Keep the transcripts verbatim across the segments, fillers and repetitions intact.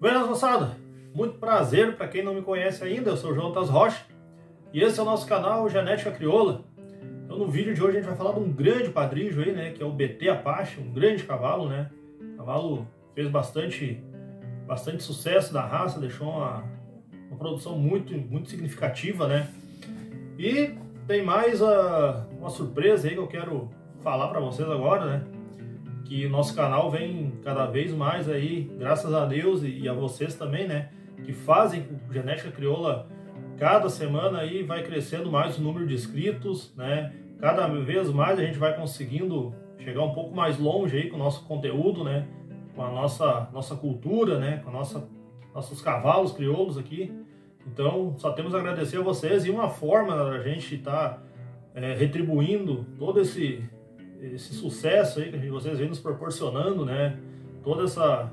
Buenas, moçada! Muito prazer, para quem não me conhece ainda, eu sou o Jonatas Rocha e esse é o nosso canal Genética Crioula. Então no vídeo de hoje a gente vai falar de um grande padrijo aí, né, que é o B T Apache, um grande cavalo, né? O cavalo fez bastante, bastante sucesso da raça, deixou uma, uma produção muito, muito significativa, né? E tem mais a, uma surpresa aí que eu quero falar para vocês agora, né? Que o nosso canal vem cada vez mais aí, graças a Deus e a vocês também, né? Que fazem com Genética Crioula cada semana aí vai crescendo mais o número de inscritos, né? Cada vez mais a gente vai conseguindo chegar um pouco mais longe aí com o nosso conteúdo, né? Com a nossa, nossa cultura, né? Com a nossa, nossos cavalos crioulos aqui. Então, só temos a agradecer a vocês e uma forma da gente estar tá, é, retribuindo todo esse... esse sucesso aí que vocês vêm nos proporcionando, né? Todo essa,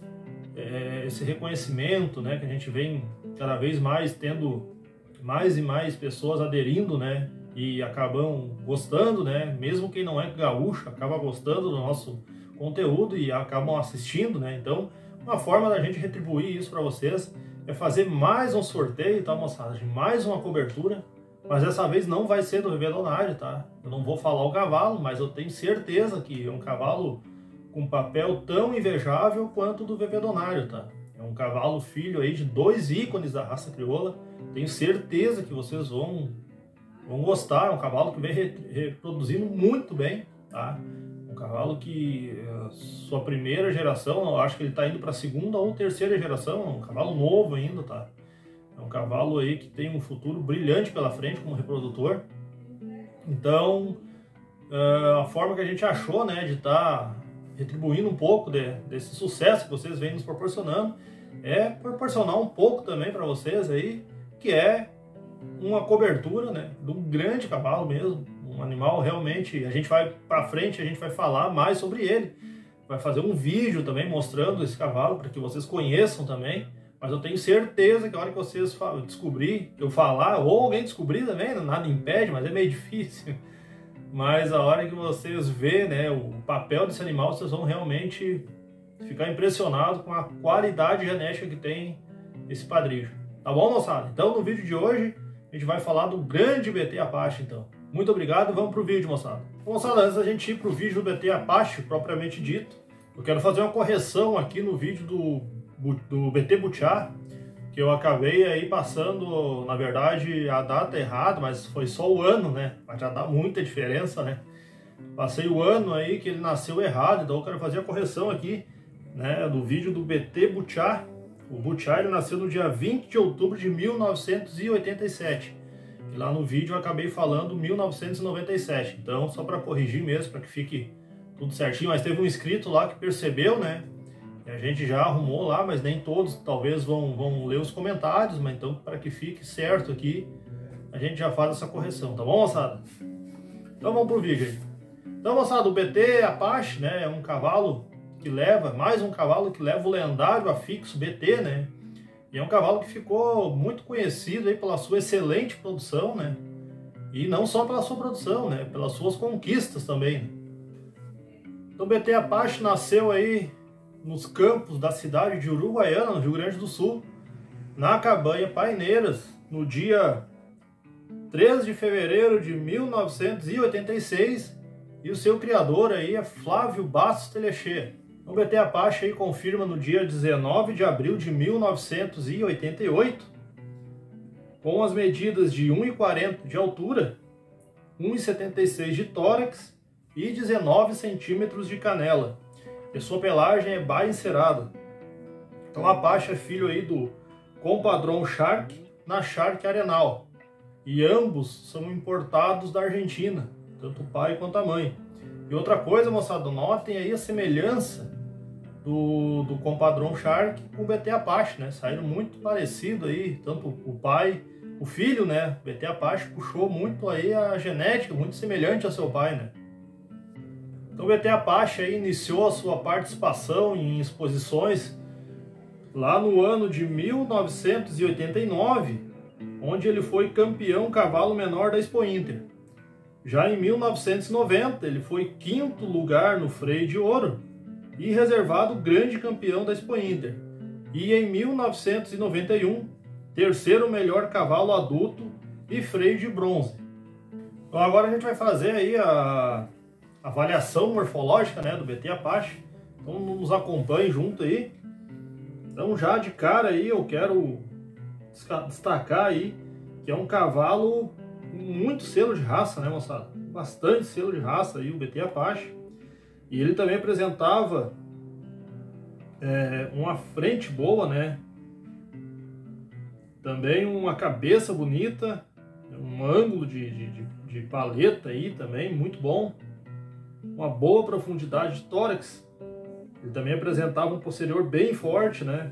é, esse reconhecimento, né? Que a gente vem cada vez mais tendo mais e mais pessoas aderindo, né? E acabam gostando, né? Mesmo quem não é gaúcho acaba gostando do nosso conteúdo e acabam assistindo, né? Então, uma forma da gente retribuir isso para vocês é fazer mais um sorteio, tá, moçada? Mais uma cobertura. Mas dessa vez não vai ser do Vevedonário, tá? Eu não vou falar o cavalo, mas eu tenho certeza que é um cavalo com papel tão invejável quanto o do Vevedonário, tá? É um cavalo filho aí de dois ícones da raça crioula. Tenho certeza que vocês vão, vão gostar. É um cavalo que vem re, reproduzindo muito bem, tá? Um cavalo que sua primeira geração, eu acho que ele tá indo para a segunda ou terceira geração. É um cavalo novo ainda, tá? É um cavalo aí que tem um futuro brilhante pela frente como reprodutor. Então, a forma que a gente achou, né, de estar tá retribuindo um pouco de, desse sucesso que vocês vêm nos proporcionando, é proporcionar um pouco também para vocês aí, que é uma cobertura, né, de um grande cavalo mesmo, um animal realmente. A gente vai para frente, a gente vai falar mais sobre ele, vai fazer um vídeo também mostrando esse cavalo para que vocês conheçam também. Mas eu tenho certeza que a hora que vocês descobrir, eu falar, ou alguém descobrir também, nada impede, mas é meio difícil. Mas a hora que vocês verem, né, o papel desse animal, vocês vão realmente ficar impressionados com a qualidade genética que tem esse padrijo. Tá bom, moçada? Então, no vídeo de hoje, a gente vai falar do grande B T Apache, então. Muito obrigado e vamos pro vídeo, moçada. Moçada, antes da gente ir pro vídeo do B T Apache, propriamente dito, eu quero fazer uma correção aqui no vídeo do... do B T Butiá, que eu acabei aí passando, na verdade, a data errada, mas foi só o ano, né? Mas já dá muita diferença, né? Passei o ano aí que ele nasceu errado, então eu quero fazer a correção aqui, né? Do vídeo do B T Butiá. O Butiá, ele nasceu no dia vinte de outubro de mil novecentos e oitenta e sete. E lá no vídeo eu acabei falando mil novecentos e noventa e sete. Então, só para corrigir mesmo, para que fique tudo certinho. Mas teve um inscrito lá que percebeu, né? A gente já arrumou lá, mas nem todos talvez vão, vão ler os comentários, mas então para que fique certo aqui, a gente já faz essa correção, tá bom, moçada? Então vamos pro vídeo aí. Então, moçada, o B T Apache, né, é um cavalo que leva, mais um cavalo que leva o lendário afixo B T, né? E é um cavalo que ficou muito conhecido aí pela sua excelente produção, né? E não só pela sua produção, né, pelas suas conquistas também, né? Então o B T Apache nasceu aí nos campos da cidade de Uruguaiana, no Rio Grande do Sul, na cabanha Paineiras, no dia treze de fevereiro de mil novecentos e oitenta e seis, e o seu criador aí é Flávio Bastos Telechê. O B T Apache aí confirma no dia dezenove de abril de mil novecentos e oitenta e oito, com as medidas de um e quarenta de altura, um e setenta e seis de tórax e dezenove centímetros de canela. E sua pelagem é baia encerada. Então a Apache é filho aí do Compadrão Shark na Shark Arenal. E ambos são importados da Argentina, tanto o pai quanto a mãe. E outra coisa, moçada, notem aí a semelhança do, do Compadrão Shark com o B T Apache, né? Saíram muito parecido aí, tanto o pai, o filho, né? O B T Apache puxou muito aí a genética, muito semelhante ao seu pai, né? Então o B T Apache aí iniciou a sua participação em exposições lá no ano de mil novecentos e oitenta e nove, onde ele foi campeão cavalo menor da Expo Inter. Já em mil novecentos e noventa ele foi quinto lugar no freio de ouro e reservado grande campeão da Expo Inter. E em mil novecentos e noventa e um, terceiro melhor cavalo adulto e freio de bronze. Então agora a gente vai fazer aí a avaliação morfológica, né, do B T Apache. Então nos acompanhe junto aí. Então já de cara aí eu quero destacar aí que é um cavalo com muito selo de raça, né, moçada? Bastante selo de raça aí o B T Apache. E ele também apresentava é, uma frente boa, né? Também uma cabeça bonita, um ângulo de, de, de paleta aí também muito bom, uma boa profundidade de tórax. Ele também apresentava um posterior bem forte, né?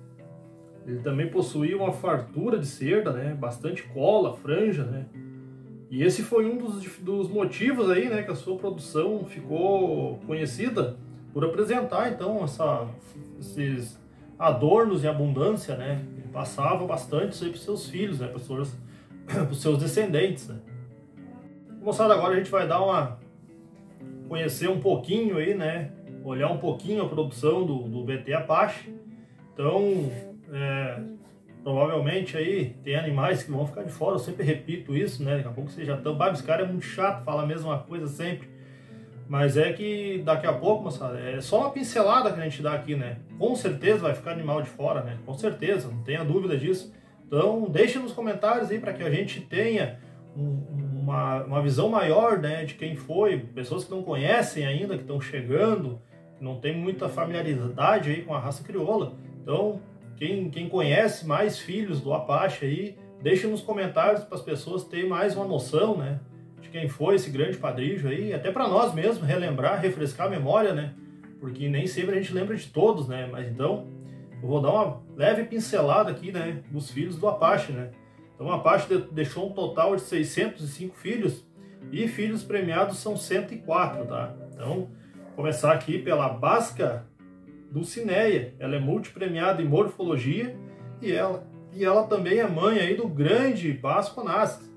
Ele também possuía uma fartura de cerda, né? Bastante cola, franja, né? E esse foi um dos, dos motivos aí, né, que a sua produção ficou conhecida por apresentar então essa, esses adornos e abundância, né? Ele passava bastante isso aí para os seus filhos, né? Para os seus, para os seus descendentes, né? Moçada, agora a gente vai dar uma conhecer um pouquinho aí, né? Olhar um pouquinho a produção do, do B T Apache. Então, é, provavelmente aí tem animais que vão ficar de fora, eu sempre repito isso, né? Daqui a pouco você já tá, esse cara é muito chato, fala a mesma coisa sempre. Mas é que daqui a pouco, moçada, é só uma pincelada que a gente dá aqui, né? Com certeza vai ficar animal de fora, né? Com certeza, não tenha dúvida disso. Então, deixe nos comentários aí para que a gente tenha um, uma, uma visão maior, né, de quem foi, pessoas que não conhecem ainda, que estão chegando, que não tem muita familiaridade aí com a raça crioula. Então, quem, quem conhece mais filhos do Apache aí, deixe nos comentários para as pessoas terem mais uma noção, né, de quem foi esse grande padrijo aí, até para nós mesmos relembrar, refrescar a memória, né, porque nem sempre a gente lembra de todos, né, mas então eu vou dar uma leve pincelada aqui, né, dos filhos do Apache, né. Então o Apache deixou um total de seiscentos e cinco filhos e filhos premiados são cento e quatro, tá? Então, vou começar aqui pela Basca Dulcinea. Ela é multipremiada em morfologia e ela, e ela também é mãe aí do grande Basco Onassis.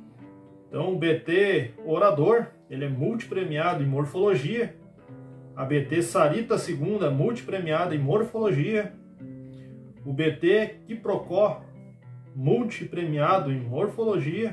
Então o B T Orador, ele é multipremiado em morfologia. A B T Sarita segunda, multipremiada em morfologia. O B T Quiprocó, multipremiado em morfologia.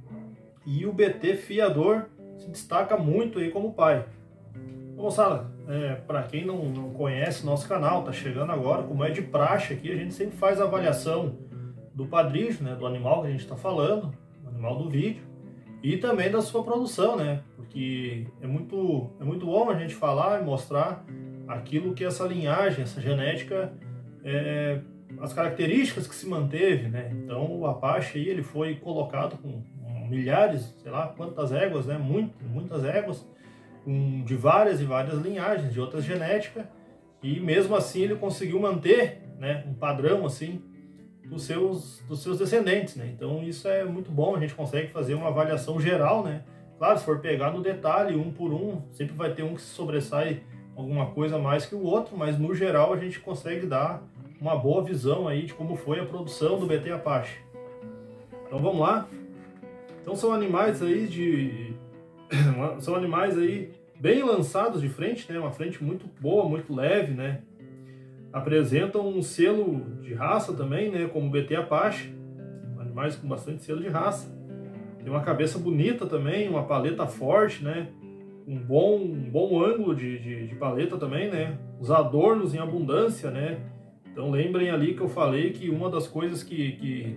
E o B T Fiador se destaca muito aí como pai. Então, moçada, é, para quem não, não conhece nosso canal, tá chegando agora, como é de praxe aqui, a gente sempre faz a avaliação do padrijo, né, do animal que a gente está falando, do animal do vídeo, e também da sua produção, né, porque é muito, é muito bom a gente falar e mostrar aquilo que essa linhagem, essa genética, é, as características que se manteve, né? Então o Apache aí, ele foi colocado com milhares, sei lá quantas éguas, né? Muito, muitas éguas, com, de várias e várias linhagens, de outras genéticas, e mesmo assim ele conseguiu manter, né, um padrão assim dos seus, dos seus descendentes, né? Então isso é muito bom, a gente consegue fazer uma avaliação geral, né? Claro, se for pegar no detalhe, um por um, sempre vai ter um que se sobressai alguma coisa mais que o outro, mas no geral a gente consegue dar uma boa visão aí de como foi a produção do B T Apache. Então vamos lá. Então são animais aí de são animais aí bem lançados de frente, né? Uma frente muito boa, muito leve, né? Apresentam um selo de raça também, né? Como o B T Apache, animais com bastante selo de raça. Tem uma cabeça bonita também, uma paleta forte, né? Um bom, um bom ângulo de, de, de paleta também, né? Os adornos em abundância, né? Então lembrem ali que eu falei que uma das coisas que, que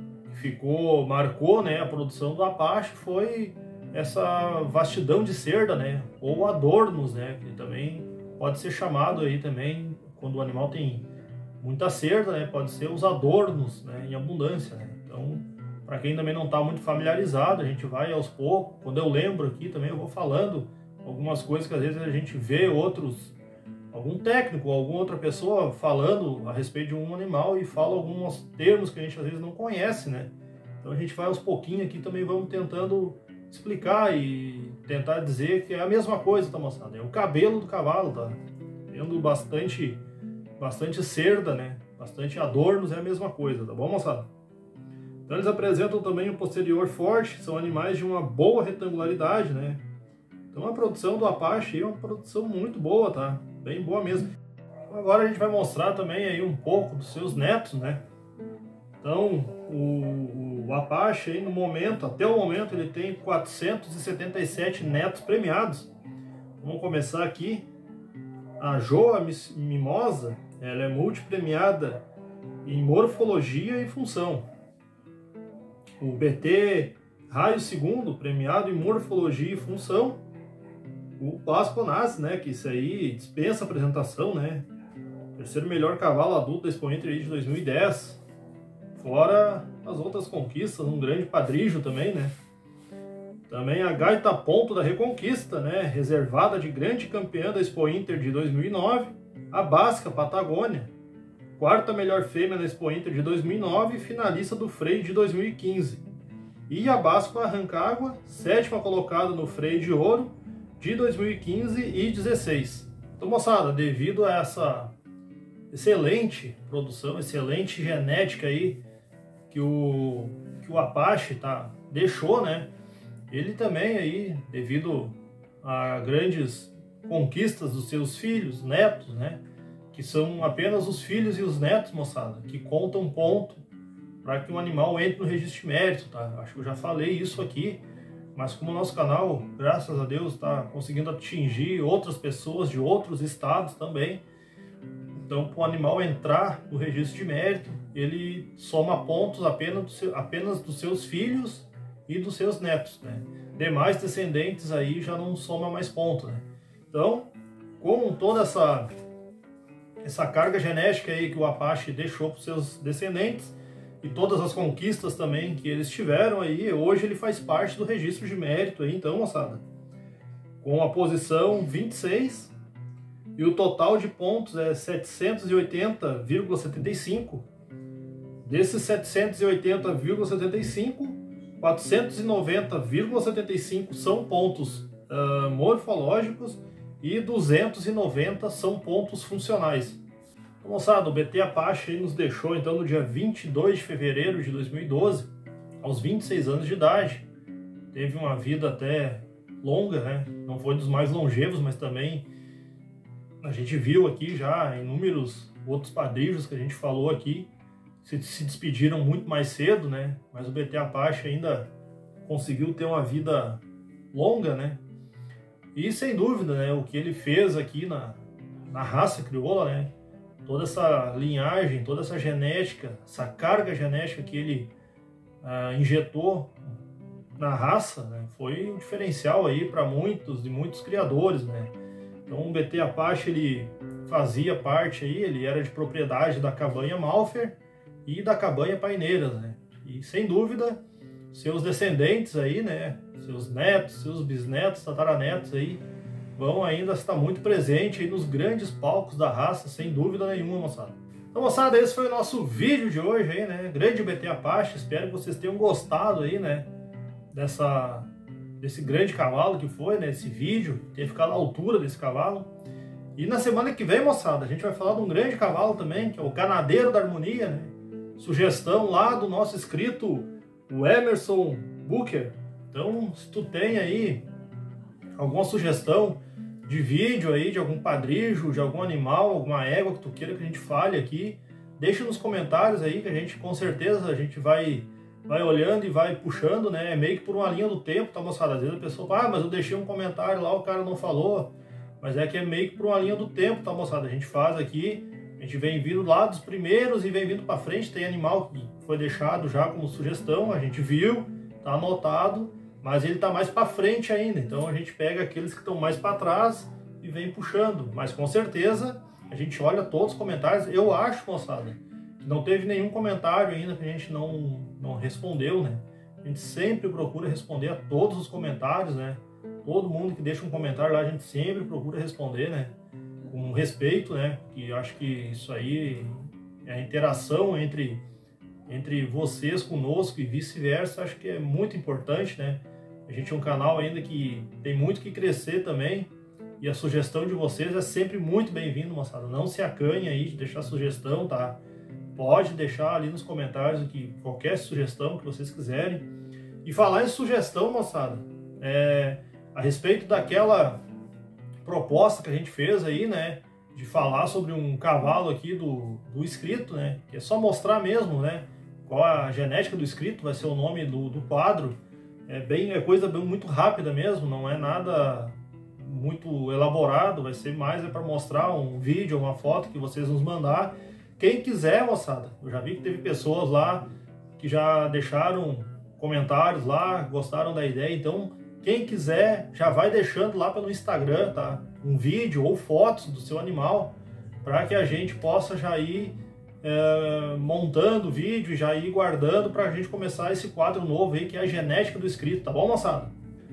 ficou, marcou, né, a produção do Apache foi essa vastidão de cerda, né, ou adornos, né, que também pode ser chamado aí também, quando o animal tem muita cerda, né, pode ser os adornos, né, em abundância, né. Então, para quem também não está muito familiarizado, a gente vai aos poucos, quando eu lembro aqui também eu vou falando algumas coisas que às vezes a gente vê outros, algum técnico, alguma outra pessoa falando a respeito de um animal e fala alguns termos que a gente às vezes não conhece, né? Então a gente vai aos pouquinhos aqui também, vamos tentando explicar e tentar dizer que é a mesma coisa, tá, moçada? É o cabelo do cavalo, tá? Tendo bastante, bastante cerda, né? Bastante adornos, é a mesma coisa, tá bom, moçada? Então eles apresentam também um posterior forte, são animais de uma boa retangularidade, né? Então a produção do Apache é uma produção muito boa, tá? Bem boa mesmo. Agora a gente vai mostrar também aí um pouco dos seus netos, né? Então, o, o Apache aí no momento, até o momento, ele tem quatrocentos e setenta e sete netos premiados. Vamos começar aqui. A Joa Mimosa, ela é multipremiada em morfologia e função. O B T Raio Segundo, premiado em morfologia e função. O Pasconas, né, que isso aí dispensa apresentação, né? Terceiro melhor cavalo adulto da Expo Inter de dois mil e dez. Fora as outras conquistas, um grande padrijo também, né? Também a Gaita Ponto da Reconquista, né? Reservada de grande campeã da Expo Inter de dois mil e nove. A Basca Patagônia, quarta melhor fêmea na Expo Inter de dois mil e nove e finalista do freio de dois mil e quinze. E a Basco Arrancagua, sétima colocada no freio de ouro de dois mil e quinze e dezesseis. Então, moçada, devido a essa excelente produção, excelente genética aí que o, que o Apache tá, deixou, né? Ele também aí, devido a grandes conquistas dos seus filhos, netos, né? Que são apenas os filhos e os netos, moçada, que contam ponto para que um animal entre no registro de mérito, tá? Acho que eu já falei isso aqui, mas como o nosso canal, graças a Deus, está conseguindo atingir outras pessoas de outros estados também, então para o animal entrar no registro de mérito, ele soma pontos apenas, do seu, apenas dos seus filhos e dos seus netos, né? Demais descendentes aí já não soma mais pontos, né? Então, com toda essa, essa carga genética aí que o Apache deixou para os seus descendentes e todas as conquistas também que eles tiveram aí, hoje ele faz parte do registro de mérito aí, então, moçada, com a posição vinte e seis e o total de pontos é setecentos e oitenta vírgula setenta e cinco. Desses setecentos e oitenta vírgula setenta e cinco, quatrocentos e noventa vírgula setenta e cinco são pontos uh, morfológicos e duzentos e noventa são pontos funcionais. Então, moçada, o B T Apache nos deixou então no dia vinte e dois de fevereiro de dois mil e doze, aos vinte e seis anos de idade. Teve uma vida até longa, né? Não foi dos mais longevos, mas também a gente viu aqui já inúmeros outros padrijos que a gente falou aqui se, se despediram muito mais cedo, né? Mas o B T Apache ainda conseguiu ter uma vida longa, né? E sem dúvida, né, o que ele fez aqui na, na raça crioula, né? Toda essa linhagem, toda essa genética, essa carga genética que ele ah, injetou na raça, né, foi um diferencial aí para muitos e muitos criadores, né? Então o B T Apache ele fazia parte aí, ele era de propriedade da Cabanha Malfer e da Cabanha Paineiras, né? E sem dúvida seus descendentes aí, né, seus netos, seus bisnetos, tataranetos aí, vão ainda estar muito presente aí nos grandes palcos da raça, sem dúvida nenhuma, moçada. Então, moçada, esse foi o nosso vídeo de hoje aí, né, grande B T Apache, espero que vocês tenham gostado aí, né, dessa, desse grande cavalo que foi, né, esse vídeo, ter ficado à altura desse cavalo. E na semana que vem, moçada, a gente vai falar de um grande cavalo também, que é o Canadeiro da Harmonia, né, sugestão lá do nosso inscrito, o Emerson Booker. Então, se tu tem aí alguma sugestão de vídeo aí, de algum padrijo, de algum animal, alguma égua que tu queira que a gente fale aqui, deixa nos comentários aí, que a gente, com certeza, a gente vai, vai olhando e vai puxando, né? É meio que por uma linha do tempo, tá, moçada? Às vezes a pessoa fala, ah, mas eu deixei um comentário lá, o cara não falou. Mas é que é meio que por uma linha do tempo, tá, moçada? A gente faz aqui, a gente vem vindo lá dos primeiros e vem vindo para frente. Tem animal que foi deixado já como sugestão, a gente viu, tá anotado, mas ele tá mais para frente ainda. Então a gente pega aqueles que estão mais para trás e vem puxando. Mas com certeza a gente olha todos os comentários. Eu acho, moçada, que não teve nenhum comentário ainda que a gente não, não respondeu, né? A gente sempre procura responder a todos os comentários, né? Todo mundo que deixa um comentário lá, a gente sempre procura responder, né? Com respeito, né? Que acho que isso aí é a interação entre, entre vocês conosco e vice-versa, acho que é muito importante, né? A gente é um canal ainda que tem muito que crescer também, e a sugestão de vocês é sempre muito bem-vindo, moçada. Não se acanhe aí de deixar sugestão, tá? Pode deixar ali nos comentários aqui, qualquer sugestão que vocês quiserem. E falar em sugestão, moçada, é, a respeito daquela proposta que a gente fez aí, né, de falar sobre um cavalo aqui do, do inscrito, né? Que é só mostrar mesmo, né? Qual a genética do inscrito, vai ser o nome do, do quadro. É bem, é coisa bem, muito rápida mesmo, não é nada muito elaborado, vai ser mais é para mostrar um vídeo, uma foto que vocês nos mandar. Quem quiser, moçada, eu já vi que teve pessoas lá que já deixaram comentários lá, gostaram da ideia, então quem quiser já vai deixando lá pelo Instagram, tá? Um vídeo ou fotos do seu animal, para que a gente possa já ir é, montando o vídeo e já ir guardando para a gente começar esse quadro novo aí, que é a genética do inscrito, tá bom, moçada?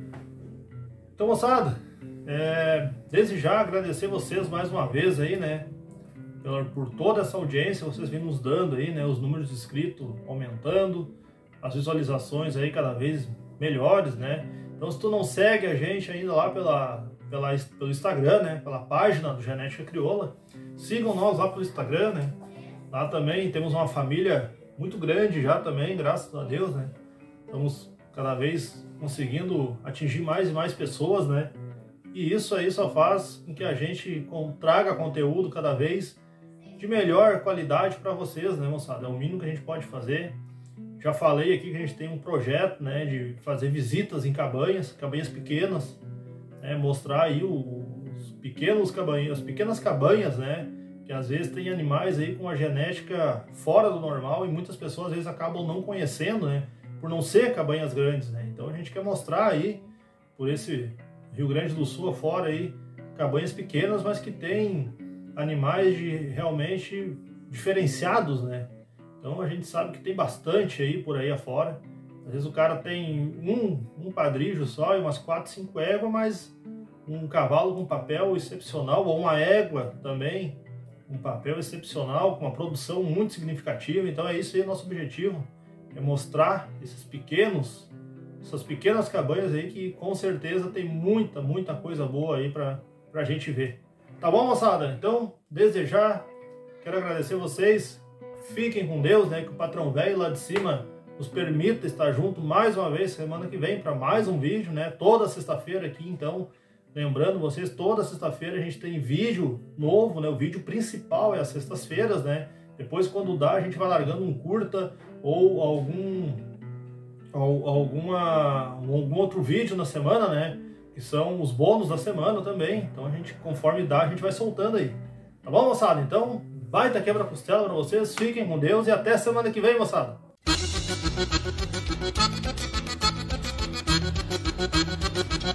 Então, moçada, é, desde já agradecer vocês mais uma vez aí, né? Por, por toda essa audiência, vocês vêm nos dando aí, né? Os números de inscritos aumentando, as visualizações aí cada vez melhores, né? Então, se tu não segue a gente ainda lá pela, pela, pelo Instagram, né? Pela página do Genética Crioula, sigam nós lá pelo Instagram, né? Lá também temos uma família muito grande já também, graças a Deus, né? Estamos cada vez conseguindo atingir mais e mais pessoas, né? E isso aí só faz com que a gente traga conteúdo cada vez de melhor qualidade para vocês, né, moçada? É o mínimo que a gente pode fazer. Já falei aqui que a gente tem um projeto, né, de fazer visitas em cabanhas, cabanhas pequenas, né, mostrar aí os pequenos cabanhas, as pequenas cabanhas, né, que às vezes tem animais aí com a genética fora do normal e muitas pessoas às vezes acabam não conhecendo, né, por não ser cabanhas grandes, né. Então a gente quer mostrar aí por esse Rio Grande do Sul afora aí cabanhas pequenas, mas que tem animais de realmente diferenciados, né. Então a gente sabe que tem bastante aí por aí afora. Às vezes o cara tem um, um padrijo só e umas quatro, cinco éguas, mas um cavalo com papel excepcional, ou uma égua também, um papel excepcional, com uma produção muito significativa. Então é isso aí o nosso objetivo, é mostrar esses pequenos, essas pequenas cabanhas aí que com certeza tem muita, muita coisa boa aí pra, pra gente ver. Tá bom, moçada? Então, desde já, quero agradecer vocês. Fiquem com Deus, né? Que o patrão velho lá de cima nos permita estar junto mais uma vez semana que vem para mais um vídeo, né? Toda sexta-feira aqui, então, lembrando vocês, toda sexta-feira a gente tem vídeo novo, né? O vídeo principal é às sextas-feiras, né? Depois, quando dá, a gente vai largando um curta ou algum, ou, alguma, algum outro vídeo na semana, né? Que são os bônus da semana também. Então, a gente, conforme dá, a gente vai soltando aí. Tá bom, moçada? Então, baita quebra-costela pra vocês, fiquem com Deus e até semana que vem, moçada!